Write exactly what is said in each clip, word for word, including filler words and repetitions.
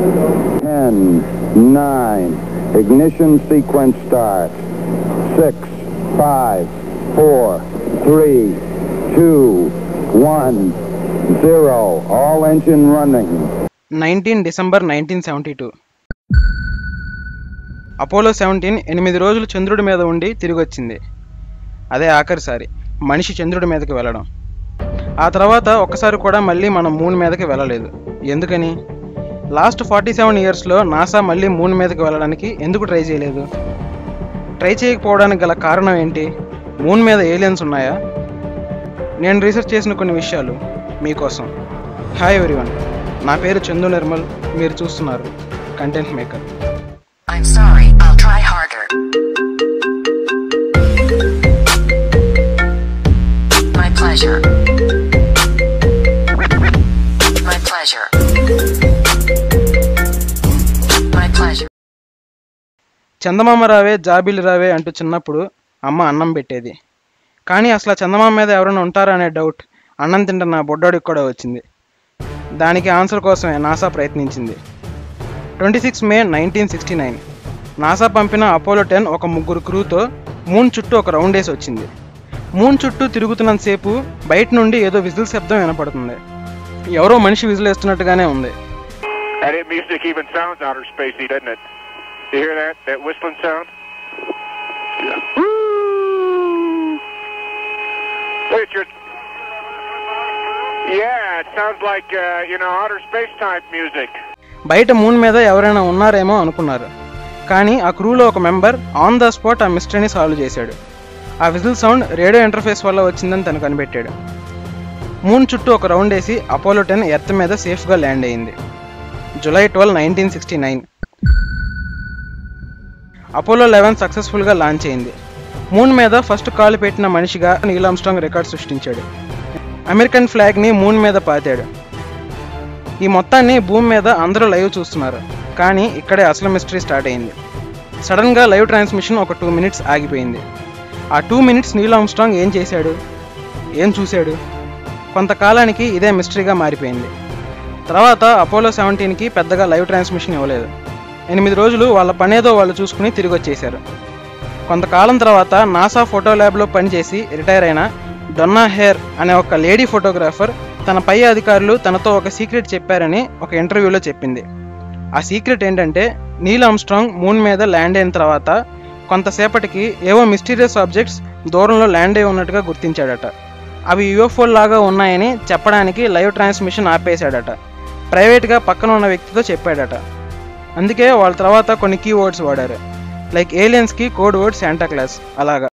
ten, nine, ignition sequence start. six, five, four, three, two, one, zero. All engine running. nineteen December nineteen seventy-two. Apollo seventeen ఎనిమిది రోజులు చంద్రుడి మీద ఉండి తిరిగి వచ్చింది. అదే ఆఖరిసారి మనిషి చంద్రుడి మీదకి వెళ్ళడం. ఆ తర్వాత ఒక్కసారి కూడా మళ్ళీ మనం మూన్ మీదకి వెళ్ళలేదు. ఎందుకని? లాస్ట్ ఫార్టీ సెవెన్ ఇయర్స్లో నాసా మళ్ళీ మూన్ మీదకి వెళ్ళడానికి ఎందుకు ట్రై చేయలేదు? ట్రై చేయకపోవడానికి గల కారణం ఏంటి? మూన్ మీద ఏలియన్స్ ఉన్నాయా? నేను రీసెర్చ్ చేసిన కొన్ని విషయాలు మీకోసం. హాయ్ ఎవ్రీవన్, నా పేరు చందు నిర్మల్. మీరు చూస్తున్నారు content maker. I'm sorry, I'll try harder. My pleasure. My pleasure. My pleasure. చందమామ రావే జాబిలి రావే అంటూ చిన్నప్పుడు అమ్మ అన్నం పెట్టేది. కానీ అసలు చందమామ మీద ఎవరైనా ఉంటారా అనే డౌట్ అన్నం తింటున్న బొడ్డోడికి కూడా వచ్చింది. దానికి ఆన్సర్ కోసమే నాసా ప్రయత్నించింది. Twenty six May nineteen sixty nine NASA పంపిన అపోలో టెన్ ఒక ముగ్గురు క్రూతో మూన్ చుట్టూ ఒక రౌండ్ వేసి వచ్చింది. మూన్ చుట్టూ తిరుగుతున్నంతసేపు బయట నుండి ఏదో విజిల్ శబ్దం వినపడుతుంది. ఎవరో మనిషి విజిల్ వేస్తున్నట్టుగానే ఉంది. బయట మూన్ మీద ఎవరైనా ఉన్నారేమో అనుకున్నారు. కానీ ఆ క్రూలో ఒక మెంబర్ ఆన్ ద స్పాట్ ఆ మిస్టరీని సాల్వ్ చేశాడు. ఆ విజిల్ సౌండ్ రేడియో ఇంటర్ఫేస్ వల్ల వచ్చిందని తను కనిపెట్టాడు. మూన్ చుట్టూ ఒక రౌండ్ వేసి అపోలో టెన్ ఎర్త్ మీద సేఫ్గా ల్యాండ్ అయింది. July twelve nineteen sixty nine Apollo eleven సక్సెస్ఫుల్గా లాంచ్ అయింది. మూన్ మీద ఫస్ట్ కాలు పెట్టిన మనిషిగా నీల్ ఆర్మ్స్ట్రాంగ్ రికార్డ్ సృష్టించాడు. అమెరికన్ ఫ్లాగ్ని మూన్ మీద పాతాడు. ఈ మొత్తాన్ని భూమి మీద అందరూ లైవ్ చూస్తున్నారు. కానీ ఇక్కడే అసలు మిస్టరీ స్టార్ట్ అయింది. సడన్గా లైవ్ ట్రాన్స్మిషన్ ఒక టూ మినిట్స్ ఆగిపోయింది. ఆ టూ మినిట్స్ నీల్ ఆర్మ్స్ట్రాంగ్ ఏం చేశాడు, ఏం చూశాడు? కొంతకాలానికి ఇదే మిస్టరీగా మారిపోయింది. తర్వాత అపోలో సెవెంటీన్కి పెద్దగా లైవ్ ట్రాన్స్మిషన్ ఇవ్వలేదు. ఎనిమిది రోజులు వాళ్ళ పనేదో వాళ్ళు చూసుకుని తిరిగి వచ్చేశారు. కొంతకాలం తర్వాత నాసా ఫోటో ల్యాబ్లో పనిచేసి రిటైర్ అయిన డొన్నా హేర్ అనే ఒక లేడీ ఫోటోగ్రాఫర్ తన పై అధికారులు తనతో ఒక సీక్రెట్ చెప్పారని ఒక ఇంటర్వ్యూలో చెప్పింది. ఆ సీక్రెట్ ఏంటంటే నీల్ ఆర్మ్స్ట్రాంగ్ మూన్ మీద ల్యాండ్ అయిన తర్వాత కొంతసేపటికి ఏవో మిస్టీరియస్ ఆబ్జెక్ట్స్ దూరంలో ల్యాండ్ అయి ఉన్నట్టుగా గుర్తించాడట. అవి యూఎఫ్ఓ లాగా ఉన్నాయని చెప్పడానికి లైవ్ ట్రాన్స్మిషన్ ఆపేశాడట. ప్రైవేట్గా పక్కన ఉన్న వ్యక్తితో చెప్పాడట. అందుకే వాళ్ళ తర్వాత కొన్ని కీ వర్డ్స్ వాడారు. లైక్ ఏలియన్స్కి కోడ్ వర్డ్ శాంటా క్లాస్ అలాగా.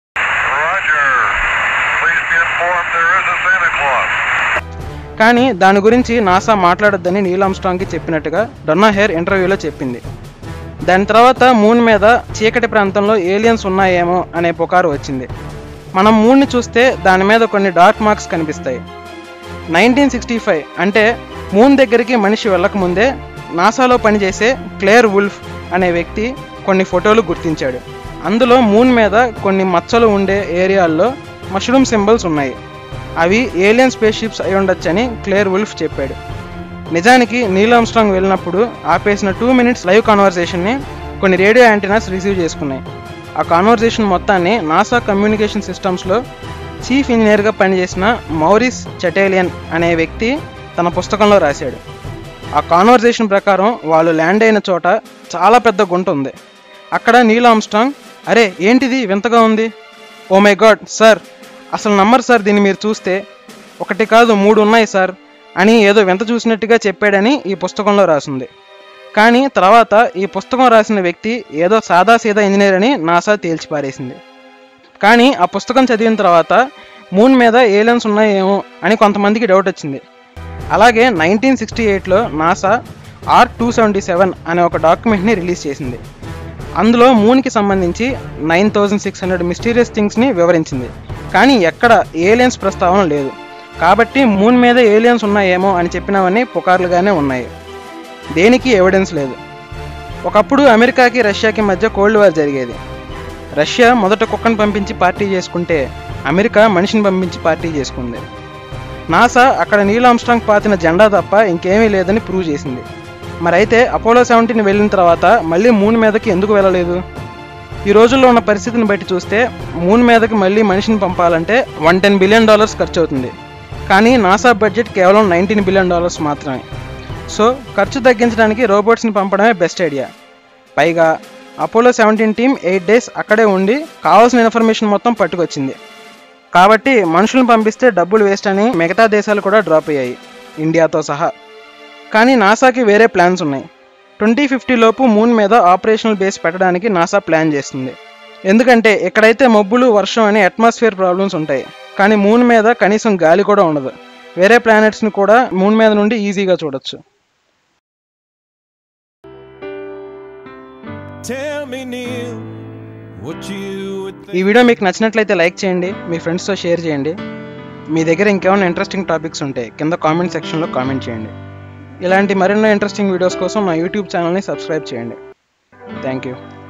కానీ దాని గురించి నాసా మాట్లాడొద్దని నీల్ ఆర్మ్స్ట్రాంగ్కి చెప్పినట్టుగా డొన్నా హేర్ ఇంటర్వ్యూలో చెప్పింది. దాని తర్వాత మూన్ మీద చీకటి ప్రాంతంలో ఏలియన్స్ ఉన్నాయేమో అనే పుకారు వచ్చింది. మనం మూన్ని చూస్తే దాని మీద కొన్ని డార్క్ మార్క్స్ కనిపిస్తాయి. నైన్టీన్ సిక్స్టీ ఫైవ్ అంటే మూన్ దగ్గరికి మనిషి వెళ్ళకముందే నాసాలో పనిచేసే క్లేర్ వుల్ఫ్ అనే వ్యక్తి కొన్ని ఫోటోలు గుర్తించాడు. అందులో మూన్ మీద కొన్ని మచ్చలు ఉండే ఏరియాల్లో మష్రూమ్ సింబల్స్ ఉన్నాయి. అవి ఏలియన్ స్పేస్ షిప్స్ అయి ఉండొచ్చని క్లేర్ వుల్ఫ్ చెప్పాడు. నిజానికి నీల్ ఆర్మ్స్ట్రాంగ్ వెళ్ళినప్పుడు ఆపేసిన టూ మినిట్స్ లైవ్ కాన్వర్సేషన్ని కొన్ని రేడియో యాంటీనాస్ రిసీవ్ చేసుకున్నాయి. ఆ కాన్వర్సేషన్ మొత్తాన్ని నాసా కమ్యూనికేషన్ సిస్టమ్స్లో చీఫ్ ఇంజనీర్గా పనిచేసిన మౌరిస్ చటేలియన్ అనే వ్యక్తి తన పుస్తకంలో రాశాడు. ఆ కాన్వర్సేషన్ ప్రకారం వాళ్ళు ల్యాండ్ అయిన చోట చాలా పెద్ద గుంట ఉంది. అక్కడ నీల్ ఆర్మ్స్ట్రాంగ్, అరే ఏంటిది వింతగా ఉంది, ఓ మై గాడ్ సార్, అసలు నమ్మరు సార్, దీన్ని మీరు చూస్తే ఒకటి కాదు మూడు ఉన్నాయి సార్ అని ఏదో వింత చూసినట్టుగా చెప్పాడని ఈ పుస్తకంలో రాసింది. కానీ తర్వాత ఈ పుస్తకం రాసిన వ్యక్తి ఏదో సాదాసీదా ఇంజనీర్ అని నాసా తేల్చిపారేసింది. కానీ ఆ పుస్తకం చదివిన తర్వాత మూన్ మీద ఏలియన్స్ ఉన్నాయేమో అని కొంతమందికి డౌట్ వచ్చింది. అలాగే నైన్టీన్ సిక్స్టీ ఎయిట్లో NASA R two seventy seven అనే ఒక డాక్యుమెంట్ని రిలీజ్ చేసింది. అందులో మూన్కి సంబంధించి nine thousand six hundred mysterious థింగ్స్ని వివరించింది. కానీ ఎక్కడ ఏలియన్స్ ప్రస్తావన లేదు. కాబట్టి మూన్ మీద ఏలియన్స్ ఉన్నాయేమో అని చెప్పినవన్నీ పుకార్లుగానే ఉన్నాయి. దేనికి ఎవిడెన్స్ లేదు. ఒకప్పుడు అమెరికాకి రష్యాకి మధ్య కోల్డ్ వార్ జరిగేది. రష్యా మొదట కుక్కను పంపించి పార్టీ చేసుకుంటే అమెరికా మనిషిని పంపించి పార్టీ చేసుకుంది. నాసా అక్కడ నీల్ ఆర్మ్స్ట్రాంగ్ పాతిన జెండా తప్ప ఇంకేమీ లేదని ప్రూవ్ చేసింది. మరి అయితే అపోలో సెవెంటీన్ వెళ్ళిన తర్వాత మళ్ళీ మూన్ మీదకి ఎందుకు వెళ్ళలేదు? ఈ రోజుల్లో ఉన్న పరిస్థితిని బట్టి చూస్తే మూన్ మీదకి మళ్ళీ మనిషిని పంపాలంటే వన్ టెన్ బిలియన్ డాలర్స్ ఖర్చు అవుతుంది. కానీ నాసా బడ్జెట్ కేవలం నైన్టీన్ బిలియన్ డాలర్స్ మాత్రమే. సో ఖర్చు తగ్గించడానికి రోబోట్స్ని పంపడమే బెస్ట్ ఐడియా. పైగా Apollo seventeen team eight days అక్కడే ఉండి కావాల్సిన ఇన్ఫర్మేషన్ మొత్తం పట్టుకొచ్చింది. కాబట్టి మనుషులను పంపిస్తే డబ్బులు వేస్ట్ అని మిగతా దేశాలు కూడా డ్రాప్ అయ్యాయి, ఇండియాతో సహా. కానీ నాసాకి వేరే ప్లాన్స్ ఉన్నాయి. ట్వంటీ ఫిఫ్టీ లోపు మూన్ మీద ఆపరేషనల్ బేస్ పెట్టడానికి నాసా ప్లాన్ చేస్తుంది. ఎందుకంటే ఇక్కడైతే మబ్బులు, వర్షం అనే అట్మాస్ఫియర్ ప్రాబ్లమ్స్ ఉంటాయి. కానీ మూన్ మీద కనీసం గాలి కూడా ఉండదు. వేరే ప్లానెట్స్ని కూడా మూన్ మీద నుండి ఈజీగా చూడొచ్చు. ఈ వీడియో మీకు నచ్చినట్లయితే లైక్ చేయండి, మీ ఫ్రెండ్స్తో షేర్ చేయండి. మీ దగ్గర ఇంకేమైనా ఇంట్రెస్టింగ్ టాపిక్స్ ఉంటే కింద కామెంట్ సెక్షన్లో కామెంట్ చేయండి. ఇలాంటి మరెన్నో ఇంట్రెస్టింగ్ వీడియోస్ కోసం మా యూట్యూబ్ ఛానల్ని సబ్స్క్రైబ్ చేయండి. Thank you.